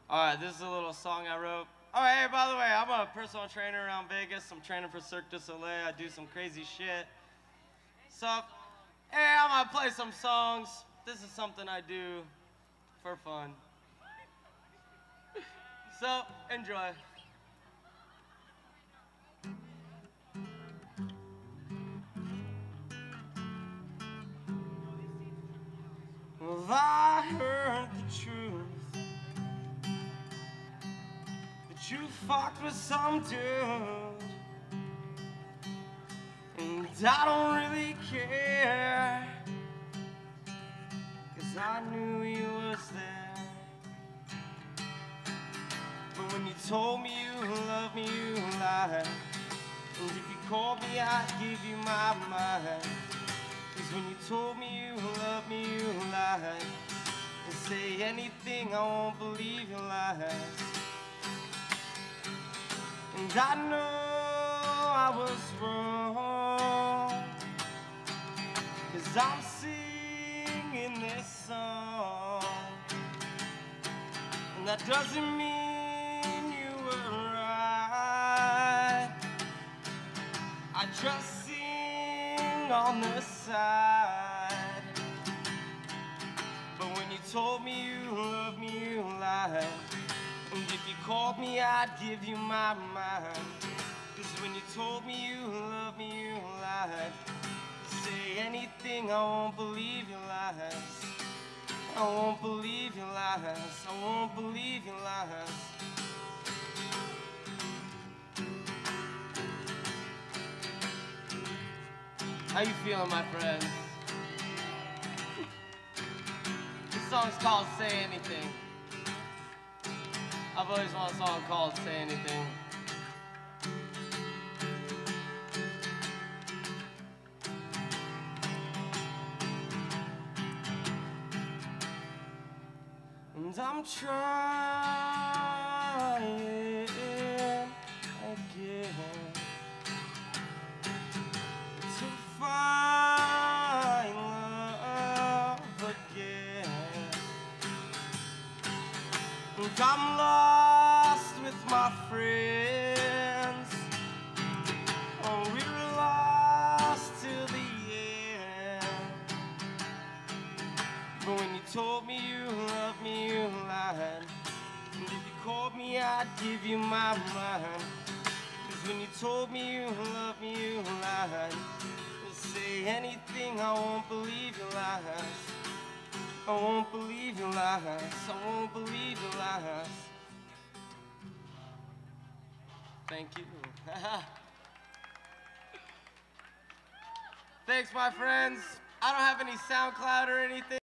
Alright, this is a little song I wrote. Oh, hey, by the way, I'm a personal trainer around Vegas. I'm training for Cirque du Soleil. I do some crazy shit. So, hey, I'm gonna play some songs. This is something I do for fun. So, enjoy. Well, I heard the truth that you fucked with some dude, and I don't really care, 'cause I knew he was there. But when you told me you loved me, you lied. And if you called me, I'd give you my mind. 'Cause when you told me you loved me, you lied. And say anything, I won't believe your lies. And I know I was wrong, 'cause I'm singing this song. And that doesn't mean you were right. I just sing on the side. But when you told me you loved me, you lied. And if you called me, I'd give you my mind. 'Cause when you told me you loved me, you lied. Say anything, I won't believe your lies. I won't believe your lies. I won't believe your lies. How you feeling, my friends? This song's called Say Anything. I've always wanted a song called Say Anything. And I'm trying again to find love again. And I'm lost with my friends. Oh, we were lost till the end. But when you told me you loved me, you lied. And if you called me, I'd give you my mind. 'Cause when you told me you loved me, you lied. Say anything, I won't believe your lies. I won't believe your lies. I won't believe your lies. Thank you. Thanks, my friends. I don't have any SoundCloud or anything.